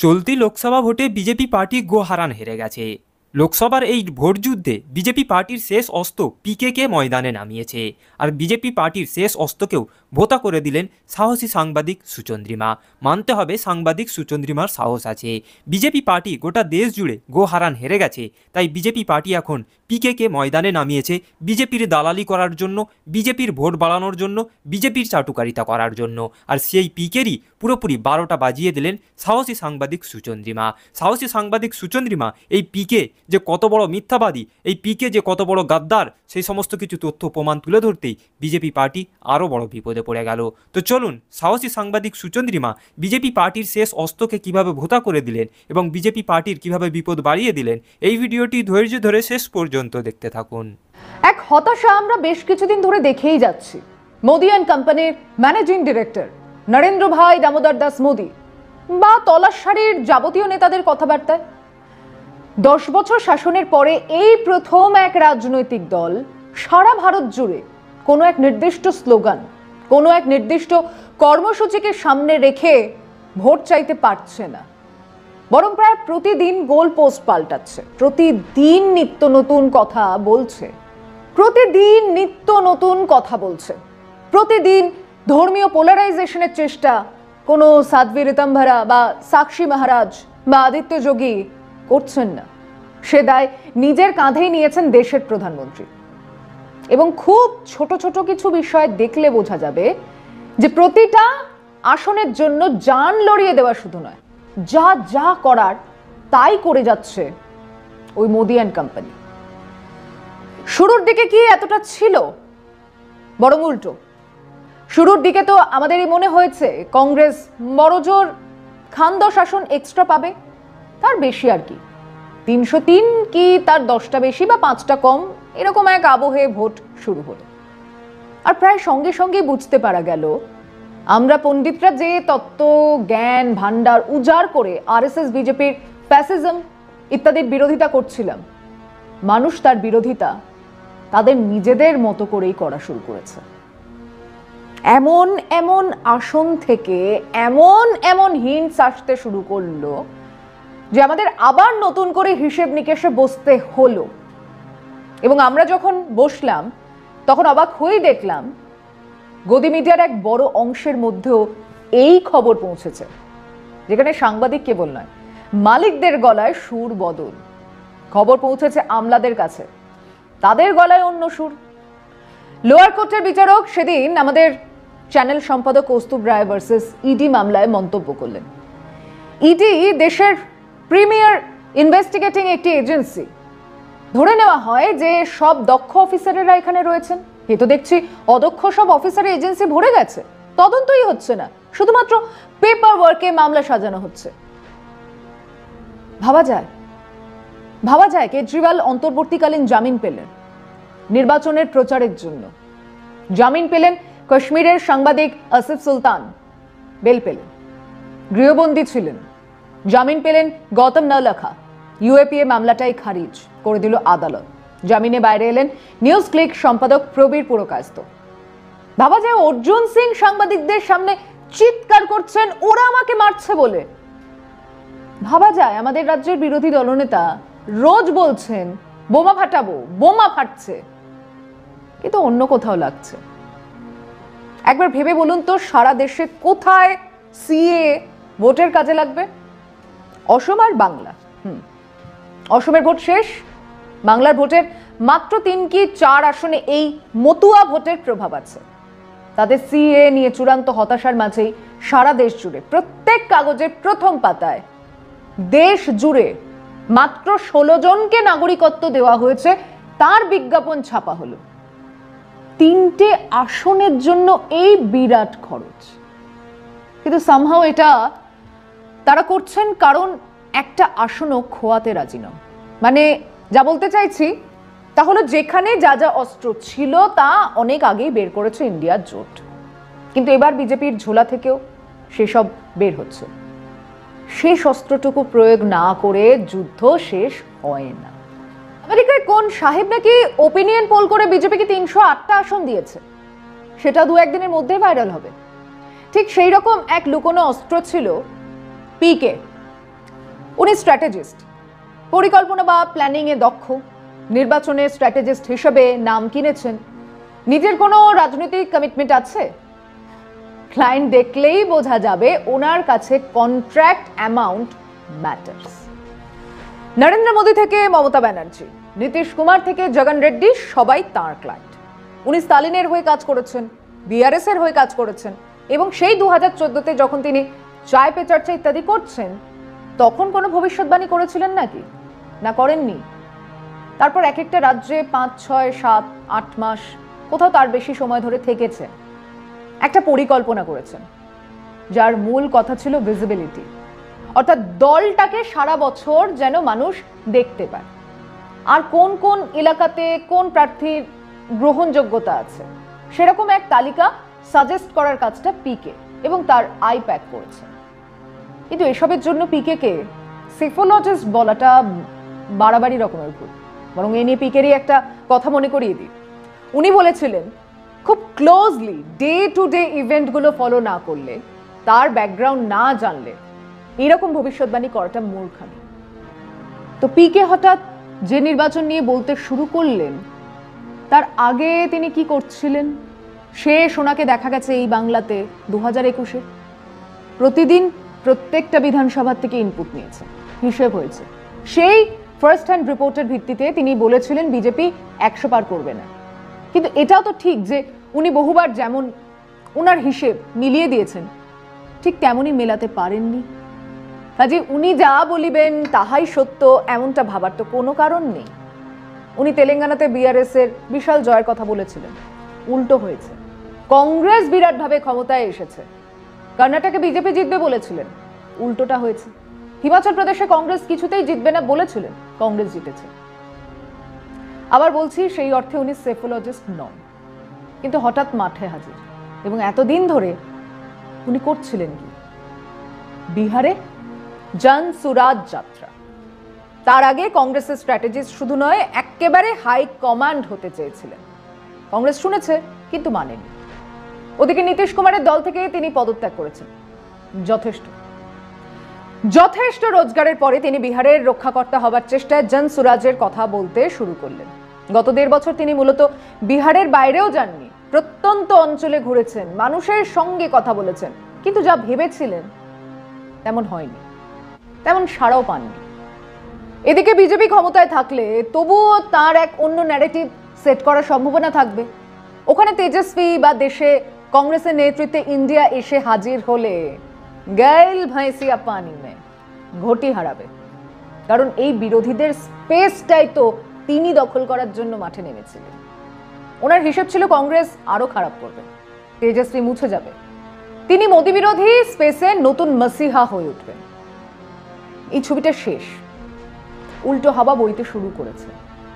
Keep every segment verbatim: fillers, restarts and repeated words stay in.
চলতি লোকসভা ভোটে BJP party গোহারান হেরে গেছে। লোকসভার এই ভোট যুদ্ধে বিজেপি পার্টির শেষ অস্ত্র পিকেকে ময়দানে নামিয়েছে। আর বিজেপি পার্টির শেষ অস্ত্রকেও ভোতা করে দিলেন সাহসী সাংবাদিক সুচন্দ্রিমা। মানতে হবে সাংবাদিক সুচন্দ্রিমার সাহস আছে। বিজেপি পার্টি গোটা দেশ জুড়ে গোহারান হেরে গেছে, তাই বিজেপি পার্টি এখন পিকেকে ময়দানে নামিয়েছে বিজেপির দালালি করার জন্য, বিজেপির ভোট বাড়ানোর জন্য, বিজেপির চাটুকারিতা করার জন্য। আর সেই পিকেরই পুরোপুরি বারোটা বাজিয়ে দিলেন সাহসী সাংবাদিক সুচন্দ্রিমা। সাহসী সাংবাদিক সুচন্দ্রিমা এই পিকে যে কত বড় মিথ্যাবাদী, এই পিকে যে কত বড় গাদ্দার, সেই সমস্ত কিছু তথ্য প্রমাণ তুলে ধরতেই বিজেপি পার্টি আরও বড় বিপদে পড়ে গেল। তো চলুন সাহসী সাংবাদিক সুচন্দ্রিমা বিজেপি পার্টির শেষ অস্ত্রকে কিভাবে ভোতা করে দিলেন এবং বিজেপি পার্টির কিভাবে বিপদ বাড়িয়ে দিলেন, এই ভিডিওটি ধৈর্য ধরে শেষ পর্যন্ত দেখতে থাকুন। এক হতাশা আমরা বেশ কিছুদিন ধরে দেখেই যাচ্ছি। মোদি অ্যান্ড কোম্পানির ম্যানেজিং ডিরেক্টর নরেন্দ্র ভাই দামোদর দাস মোদি বা তলাশ সারির যাবতীয় নেতাদের কথাবার্তায় দশ বছর শাসনের পরে এই প্রথম এক রাজনৈতিক দল সারা ভারত জুড়ে কোনো এক নির্দিষ্ট স্লোগান, কোনো এক নির্দিষ্ট কর্মসূচিকে সামনে রেখে ভোট চাইতে পারছে না, বরং প্রায় প্রতিদিন গোল পোস্ট পাল্টাচ্ছে, প্রতিদিন নিত্য নতুন কথা বলছে, প্রতিদিন নিত্য নতুন কথা বলছে, প্রতিদিন ধর্মীয় পোলারাইজেশনের চেষ্টা কোনো সাধ্বী ঋতম্ভরা বা সাক্ষী মহারাজ বা আদিত্য যোগী করছেন না। সে দায় নিজের কাঁধেই নিয়েছেন দেশের প্রধানমন্ত্রী। এবং খুব ছোট ছোট কিছু বিষয় দেখলে বোঝা যাবে যে প্রতিটা আসনের জন্য জান লড়িয়ে দেওয়া শুধু নয়, যা যা করার তাই করে যাচ্ছে ওই মোদি অ্যান্ড কোম্পানি। শুরুর দিকে কি এতটা ছিল? বরং উল্টো। শুরুর দিকে তো আমাদেরই মনে হয়েছে কংগ্রেস বড়জোর খানদশ আসন এক্সট্রা পাবে, তার বেশি আর কি, তিনশো তিন কি তার দশটা বেশি বা পাঁচটা কম, এরকম এক আবহে ভোট শুরু হলো। আর প্রায় সঙ্গে সঙ্গে বুঝতে পারা গেল আমরা পণ্ডিতরা যে তত্ত্ব জ্ঞান ভান্ডার উজাড় করে আরএসএস বিজেপির ফ্যাসিজম ইত্যাদির বিরোধিতা করছিলাম, মানুষ তার বিরোধিতা তাদের নিজেদের মতো করেই করা শুরু করেছে। এমন এমন আসন থেকে এমন এমন হিন্টস আসতে শুরু করলো যে আমাদের আবার নতুন করে হিসেব নিকেশে বসতে হলো। এবং আমরা যখন বসলাম তখন অবাক হয়ে দেখলাম গদি মিডিয়ার এক বড় অংশের মধ্যেও এই খবর পৌঁছেছে, যেখানে সাংবাদিক কেবল নয়, মালিকদের গলায় সুর বদল। খবর পৌঁছেছে আমলাদের কাছে, তাদের গলায় অন্য সুর। লোয়ার কোর্টের বিচারক সেদিন আমাদের চ্যানেল সম্পাদক কৌস্তুভ রায় ভার্সেস ইডি মামলায় মন্তব্য করলেন। ইডি দেশের প্রিমিয়ার ইনভেস্টিগেটিং একটি এজেন্সি। ধরে নেওয়া হয় যে সব দক্ষ অফিসারেরা এখানে রয়েছেন, এ তো দেখছি অদক্ষ সব অফিসারের এজেন্সি ভরে গেছে, তদন্তই হচ্ছে না, শুধুমাত্র পেপার ওয়ার্কে মামলা সাজানো হচ্ছে। ভাবা যায় ভাবা যায় কেজরিওয়াল অন্তর্বর্তীকালীন জামিন পেলেন নির্বাচনের প্রচারের জন্য, জামিন পেলেন কাশ্মীরের সাংবাদিক আসিফ সুলতান, বেল পেলেন, গৃহবন্দী ছিলেন, জামিন পেলেন গৌতম নওলাখা, ইউএপিএ মামলাটাই খারিজ করে দিল আদালত, জামিনে বাইরে এলেন নিউজ ক্লিক সম্পাদক প্রবীর পুরকায়স্থ। ভাবা যায় অর্জুন সিং সাংবাদিকদের সামনে চিৎকার করছেন ওরা আমাকে মারছে বলে। ভাবা যায় আমাদের রাজ্যের বিরোধী দলনেতা রোজ বলছেন বোমা ফাটাবো, বোমা ফাটছে, কিন্তু অন্য কোথাও লাগছে। একবার ভেবে বলুন তো, সারা দেশে কোথায় সিএ ভোটের কাজে লাগবে? অসম আর বাংলা। হুম অসমের ভোট শেষ, বাংলার ভোটের মাত্র তিন কি চার আসনে এই মতুয়া ভোটের প্রভাব আছে। তাদের সিএ নিয়ে চূড়ান্ত হতাশার মাঝেই সারা দেশ জুড়ে প্রত্যেক কাগজের প্রথম পাতায় দেশ জুড়ে মাত্র ষোলো জনকে নাগরিকত্ব দেওয়া হয়েছে তার বিজ্ঞাপন ছাপা হলো। তিনটে আসনের জন্য এই বিরাট খরচ, কিন্তু সামহাও এটা তারা করছেন কারণ একটা আসনও খোয়াতে রাজি নয়। মানে যা বলতে চাইছি তা হলো, যেখানে যা যা অস্ত্র ছিল তা অনেক আগেই বের করেছে ইন্ডিয়ার জোট, কিন্তু এবার বিজেপির ঝোলা থেকেও সেসব বের হচ্ছে। শেষ অস্ত্রটুকু প্রয়োগ না করে যুদ্ধ শেষ হয় না। আমেরিকায় কোন সাহেব নাকি ওপিনিয়ন পোল করে বিজেপিকে তিনশো আটটা আসন দিয়েছে, সেটা দু একদিনের মধ্যে ভাইরাল হবে। ঠিক সেই রকম এক লুকোনো অস্ত্র ছিল পিকে, উনি স্ট্র্যাটেজিস্ট, পরিকল্পনা বা প্ল্যানিংয়ে দক্ষ, নির্বাচনের স্ট্র্যাটেজিস্ট হিসেবে নাম কিনেছেন। নিজের কোনো রাজনৈতিক কমিটমেন্ট আছে? ক্লায়েন্ট দেখলেই বোঝা যাবে ওনার কাছে contract amount matters. Narendra Modi থেকে মমতা ব্যানার্জি, নীতিশ কুমার থেকে জগন রেড্ডি সবাই তাঁর ক্লায়েন্ট। উনি স্টালিনের হয়ে কাজ করেছেন, বিআরএস এর হয়ে কাজ করেছেন, এবং সেই দু হাজার চোদ্দতে যখন তিনি চায় পে চর্চা ইত্যাদি করছেন তখন কোনো ভবিষ্যৎবাণী করেছিলেন নাকি? না, করেননি। তারপর এক একটা রাজ্যে পাঁচ ছয় সাত আট মাস, কোথাও তার বেশি সময় ধরে থেকেছেন, একটা পরিকল্পনা করেছেন যার মূল কথা ছিল ভিজিবিলিটি, অর্থাৎ দলটাকে সারা বছর যেন মানুষ দেখতে পায়, আর কোন কোন এলাকাতে কোন প্রার্থীর গ্রহণযোগ্যতা আছে সেরকম এক তালিকা সাজেস্ট করার কাজটা পিকে এবং তার আই প্যাক করেছেন। কিন্তু এসবের জন্য পিকে কে সেফোলজিস্ট বলাটা বাড়াবাড়ি রকমের ভুল। বরং এ নিয়ে পিকেরই একটা কথা মনে করিয়ে দিই। উনি বলেছিলেন খুব ক্লোজলি ডে টু ডে ইভেন্টগুলো ফলো না করলে, তার ব্যাকগ্রাউন্ড না জানলে এরকম ভবিষ্যৎবাণী করাটা মূর্খামি। তো পিকে হঠাৎ যে নির্বাচন নিয়ে বলতে শুরু করলেন, তার আগে তিনি কি করছিলেন? শেষ ওনাকে দেখা গেছে এই বাংলাতে দু হাজার একুশে প্রতিদিন প্রত্যেকটা বিধানসভা থেকে ইনপুট নিয়েছেন, হিসেব হয়েছে। সেই ফার্স্ট হ্যান্ড রিপোর্টের ভিত্তিতে তিনি বলেছিলেন বিজেপি একশো পার করবে না। কিন্তু এটাও তো ঠিক যে উনি বহুবার যেমন ওনার হিসেব মিলিয়ে দিয়েছেন, ঠিক তেমনই মেলাতে পারেননি। কাজে উনি যা বলিবেন তাহাই সত্য এমনটা ভাবার তো কোনো কারণ নেই। উনি তেলেঙ্গানাতে বিআরএস এর বিশাল জয়ের কথা বলেছিলেন, উল্টো হয়েছে। কংগ্রেস বিরাটভাবে ক্ষমতায় এসেছে। কর্ণাটকে বিজেপি জিতবে বলেছিলেন, উল্টোটা হয়েছে। হিমাচল প্রদেশে কংগ্রেস কিছুতেই জিতবে না বলেছিলেন, কংগ্রেস জিতেছে। আবার বলছি, সেই অর্থে উনি সেফোলজিস্ট নন, কিন্তু হঠাৎ মাঠে হাজির। এবং এতদিন ধরে উনি করছিলেন কি? বিহারে জন সুরাজ যাত্রা। তার আগে কংগ্রেসের স্ট্র্যাটেজিস্ট শুধু নয়, একেবারে হাই কমান্ড হতে চেয়েছিলেন। কংগ্রেস শুনেছে কিন্তু মানেনি। ওদিকে নীতিশ কুমারের দল থেকে তিনি পদত্যাগ করেছেন। যথেষ্ট যথেষ্ট রোজগারের পরে তিনি বিহারের রক্ষাকর্তা হবার চেষ্টায় জন সুরাজের কথা বলতে শুরু করলেন। গত দেড় বছর তিনি মূলত বিহারের বাইরেও যাননি, প্রত্যন্ত অঞ্চলে ঘুরেছেন, মানুষের সঙ্গে কথা বলেছেন, কিন্তু যা ভেবেছিলেন তেমন হয়নি, তেমন সাড়াও পাননি। এদিকে বিজেপি ক্ষমতায় থাকলে তবুও তার এক অন্য ন্যারেটিভ সেট করার সম্ভাবনা থাকবে। ওখানে তেজস্বী বা দেশে কংগ্রেসের নেতৃত্বে ইন্ডিয়া এসে হাজির হলে গাইল ভাইসিয়া পানি মে ঘটি হারাবে। কারণ এই বিরোধীদের স্পেসটাই তো তিনি দখল করার জন্য মাঠে নেমেছিলেন। ওনার হিসেব ছিল কংগ্রেস আরো খারাপ করবে, তেজস্বী মুছে যাবে, তিনি মোদী বিরোধী স্পেসে নতুন মসিহা হয়ে উঠবেন। এই ছবিটা শেষ, উল্টো হাওয়া বইতে শুরু করেছে।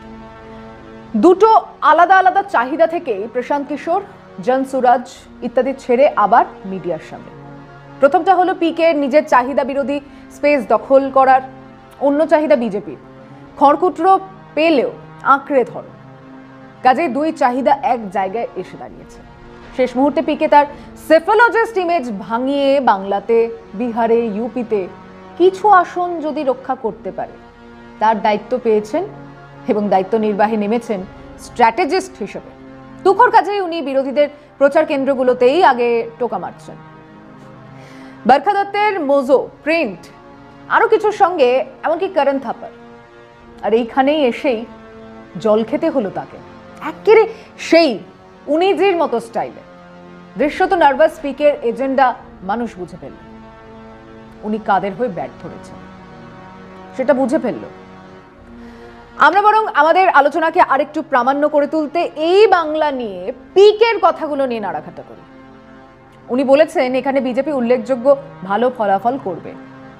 দুটো আলাদা আলাদা চাহিদা থেকেই প্রশান্ত কিশোর, জন সুরাজ ইত্যাদি ছেড়ে আবার মিডিয়ার সামনে। প্রথমটা হলো পিকে নিজের চাহিদা বিরোধী স্পেস দখল করার, অন্য চাহিদা বিজেপির খড়কুটরো পেলেও আঁকড়ে ধরো। কাজে দুই চাহিদা এক জায়গায় এসে দাঁড়িয়েছে। শেষ মুহূর্তে পিকে তার সেফোলজিস্ট ইমেজ ভাঙিয়ে বাংলাতে, বিহারে, ইউপিতে কিছু আসন যদি রক্ষা করতে পারে তার দায়িত্ব পেয়েছেন এবং দায়িত্ব নির্বাহে নেমেছেন স্ট্র্যাটেজিস্ট হিসেবে। তুখর কাজেই উনি বিরোধীদের প্রচার কেন্দ্রগুলোতেই আগে টোকা মারছেন। বরখা দত্তের মোজো, প্রিন্ট, আরো কিছুর সঙ্গে এমনকি করণ থাপার। আর এইখানেই এসেই জল খেতে হলো তাকে, একেবারে সেই উনিজির মতো স্টাইলে। দৃশ্যত নার্ভাস পিকের এজেন্ডা মানুষ বুঝে ফেলল। উনি কাদের হয়ে ব্যাট ধরেছেন সেটা বুঝে ফেলল। আমরা বরং আমাদের আলোচনাকে আরেকটু প্রামাণ্য করে তুলতে এই বাংলা নিয়ে পিকের কথাগুলো নিয়ে নাড়াঘাটা করি। উনি বলেছেন এখানে বিজেপি উল্লেখযোগ্য ভালো ফলাফল করবে।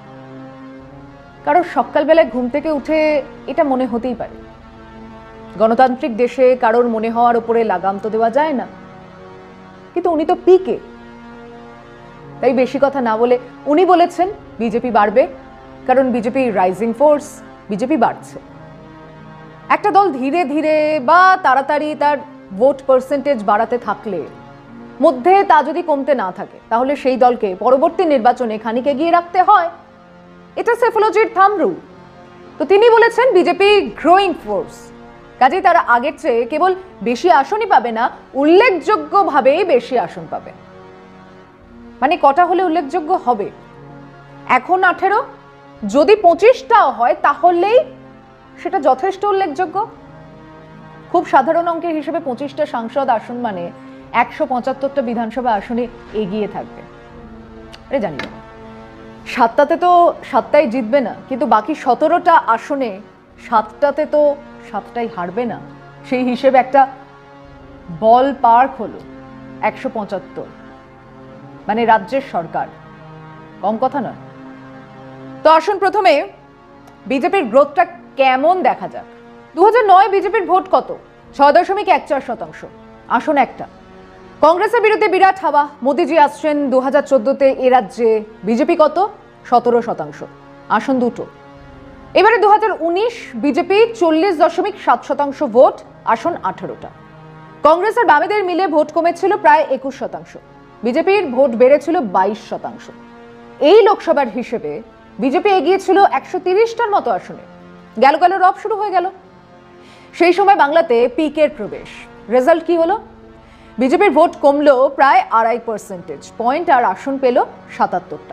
কারণ সকালবেলায় ঘুম থেকে উঠে এটা মনে হতেই পারে। গণতান্ত্রিক দেশে কারোর মনে হওয়ার উপরে লাগাম তো দেওয়া যায় না, কিন্তু উনি তো পিকে, তাই বেশি কথা না বলে উনি বলেছেন বিজেপি বাড়বে, কারণ বিজেপি রাইজিং ফোর্স, বিজেপি বাড়ছে। একটা দল ধীরে ধীরে বা তাড়াতাড়ি তার ভোট পার্সেন্টেজ বাড়াতে থাকলে, মধ্যে তা যদি কমতে না থাকে, তাহলে সেই দলকে পরবর্তী নির্বাচনে খানিক এগিয়ে রাখতে হয়। এটা সেফোলজির থাম্ব রুল। তো তিনি বলেছেন বিজেপি গ্রোয়িং ফোর্স, কাজেই তারা আগের চেয়ে কেবল বেশি আসনই পাবে না, উল্লেখযোগ্যভাবেই বেশি আসন পাবে। মানে কটা হলে উল্লেখযোগ্য হবে? এখন আঠেরো, যদি পঁচিশটাও হয় তাহলেই সেটা যথেষ্ট উল্লেখযোগ্য। খুব সাধারণ অঙ্কের হিসেবে পঁচিশটা সাংসদ আসন মানে একশো পঁচাত্তরটা বিধানসভা আসনে এগিয়ে থাকবে। আরে জানি না, সাতটাতে তো সাতটাই জিতবে না, কিন্তু বাকি সতেরোটা আসনে সাতটাতে তো সাতটাই হারবে না। সেই হিসেবে একটা বল পার্ক হলো একশো পঁচাত্তর, মানে রাজ্যের সরকার, কম কথা নয়। তো আসুন প্রথমে বিজেপির গ্রোথটা কেমন দেখা যাক। দু হাজার নয় বিজেপির ভোট কত? ছয় দশমিক এক চার শতাংশ, আসন একটা। কংগ্রেসের বিরুদ্ধে বিরাট হাওয়া, মোদিজি আসছেন দু হাজার চোদ্দতে এ রাজ্যে। বিজেপি কত? সতেরো শতাংশ, আসন দুটো। এবারে দু হাজার উনিশ বিজেপি চল্লিশ দশমিক সাত শতাংশ ভোট, আসন আঠারোটা। কংগ্রেস আর বামেদের মিলে ভোট কমেছিল প্রায় একুশ শতাংশ, বিজেপির ভোট বেড়েছিল বাইশ শতাংশ। এই লোকসভার হিসেবে বিজেপি এগিয়েছিল একশো তিরিশটার মতো আসনে। গেল গেল রব শুরু হয়ে গেল। সেই সময় বাংলাতে পিকের প্রবেশ। রেজাল্ট কি হলো? বিজেপির ভোট কমলো প্রায় আড়াই পার্সেন্টেজ পয়েন্ট আর আসন পেল সাতাত্তরটা।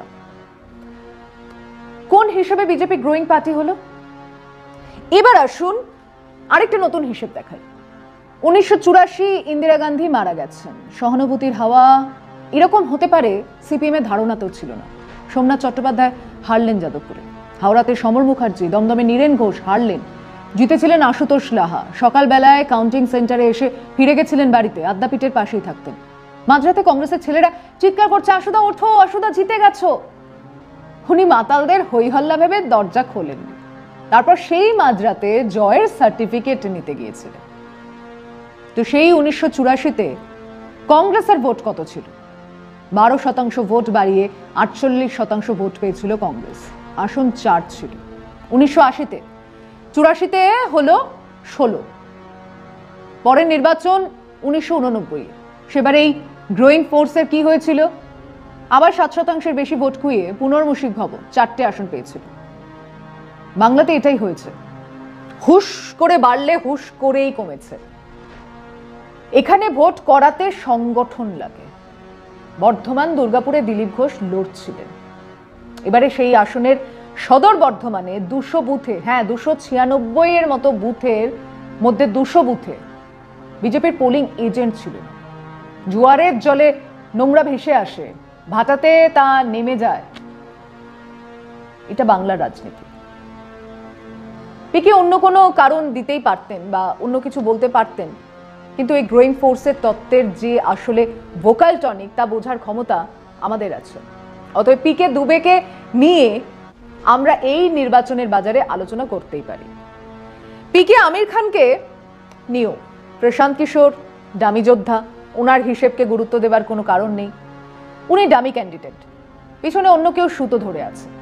কোন হিসেবে বিজেপি গ্রোয়িং পার্টি হলো? এবার আসুন আরেকটা নতুন হিসেব দেখাই। উনিশশো চুরাশি ইন্দিরা গান্ধী মারা গেছেন, সহানুভূতির হাওয়া এরকম হতে পারে সিপিএম এর ধারণাতেও ছিল না। সোমনাথ চট্টোপাধ্যায় হারলেন যাদবপুরে, হাওড়াতে সমর মুখার্জি, দমদমে নীরেন ঘোষ হারলেন, জিতেছিলেন আশুতোষ লাহা। সকালবেলায় কাউন্টিং সেন্টারে এসে ফিরে গেছিলেন বাড়িতে, আদ্যাপীঠের পাশেই থাকতেন। মাঝরাতে কংগ্রেসের ছেলেরা চিৎকার করছে, আশুদা ওঠো, আশুদা জিতে গেছো। উনি মাতালদের হইহল্লা ভেবে দরজা খোলেন, তারপর সেই মাঝরাতে জয়ের সার্টিফিকেট নিতে গিয়েছিলেন। তো সেই উনিশশো চুরাশিতে কংগ্রেসের ভোট কত ছিল? বারো শতাংশ ভোট বাড়িয়ে আটচল্লিশ শতাংশ ভোট পেয়েছিল কংগ্রেস, আসন চার ছিল। উনিশশো আশিতে চুরাশিতে হলো ষোলো। পরের নির্বাচন উনিশশো উননব্বই, সেবার এই গ্রোয়িং ফোর্সের কি হয়েছিল? আবার সাত শতাংশের বেশি ভোট খুইয়ে পুনর্মুশিক ভবন চারটে আসন পেয়েছিল। বাংলাতে এটাই হয়েছে, হুশ করে বাড়লে হুশ করেই কমেছে। এখানে ভোট করাতে সংগঠন লাগে। বর্ধমান দুর্গাপুরে দিলীপ ঘোষ লড়ছিলেন। এবারে সেই আসনের সদর বর্ধমানে দুশো বুথে, হ্যাঁ দুশো ছিয়ানব্বই এর মতো বুথের মধ্যে দুশো বুথে বিজেপির পোলিং এজেন্ট ছিল। জোয়ারের জলে নোংরা ভেসে আসে, ভাটাতে তা নেমে যায়। এটা বাংলার রাজনীতি। পিকে অন্য কোনো কারণ দিতেই পারতেন বা অন্য কিছু বলতে পারতেন, কিন্তু এই গ্রোয়িং ফোর্সের তত্ত্বের যে আসলে ভোকাল টনিক তা বোঝার ক্ষমতা আমাদের আছে। অতএব পিকে দুবেকে নিয়ে আমরা এই নির্বাচনের বাজারে আলোচনা করতেই পারি। পিকে আমির খানকে নিয়েও প্রশান্ত কিশোর ডামি যোদ্ধা, ওনার হিসেবকে গুরুত্ব দেবার কোনো কারণ নেই। উনি ডামি ক্যান্ডিডেট, পিছনে অন্য কেউ সুতো ধরে আছে।